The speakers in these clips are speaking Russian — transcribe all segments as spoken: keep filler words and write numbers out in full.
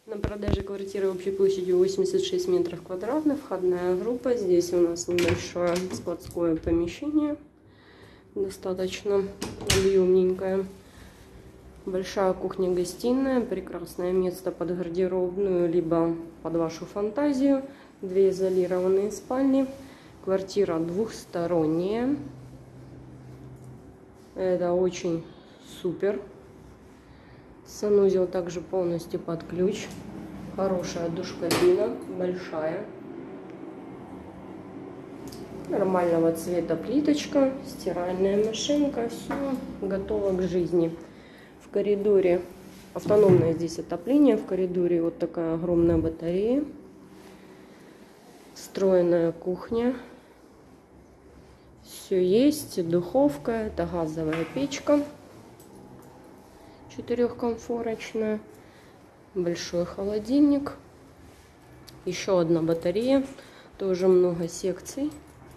На продаже квартиры общей площадью восемьдесят шесть метров квадратных, входная группа. Здесь у нас небольшое складское помещение, достаточно объемненькое. Большая кухня-гостиная, прекрасное место под гардеробную, либо под вашу фантазию. Две изолированные спальни. Квартира двухсторонняя. Это очень супер. Санузел также полностью под ключ. Хорошая душ-кабина, большая. Нормального цвета плиточка, стиральная машинка. Все готово к жизни. В коридоре автономное здесь отопление. В коридоре вот такая огромная батарея. Встроенная кухня. Все есть. Духовка. Это газовая печка. Четырехкомфорочная. Большой холодильник. Еще одна батарея. Тоже много секций.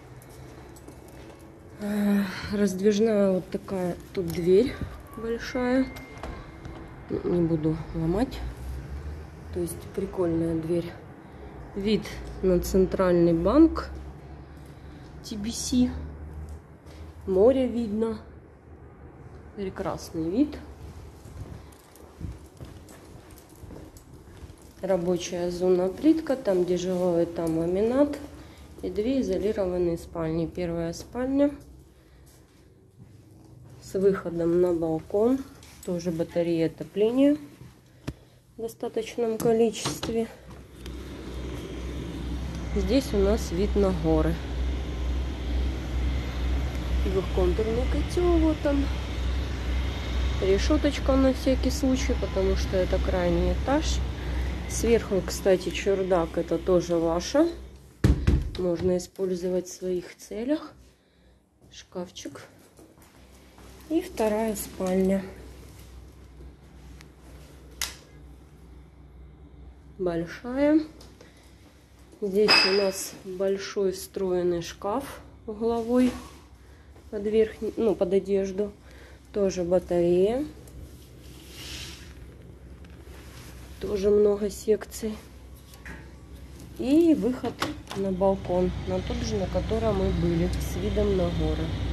Раздвижная вот такая тут дверь большая. Не буду ломать. То есть прикольная дверь. Вид на Центральный банк. Ти Би Си. Море видно. Прекрасный вид. Рабочая зона плитка. Там где жилой, там ламинат. И две изолированные спальни. Первая спальня с выходом на балкон. Тоже батарея отопления в достаточном количестве. Здесь у нас вид на горы. Двухконтурный котел, вот он. Решеточка на всякий случай, потому что это крайний этаж. Сверху, кстати, чердак, это тоже ваше. Можно использовать в своих целях. Шкафчик. И вторая спальня. Большая. Здесь у нас большой встроенный шкаф угловой под верхний, ну, под одежду. Тоже батарея. Тоже много секций. И выход на балкон, на тот же, на котором мы были, с видом на горы.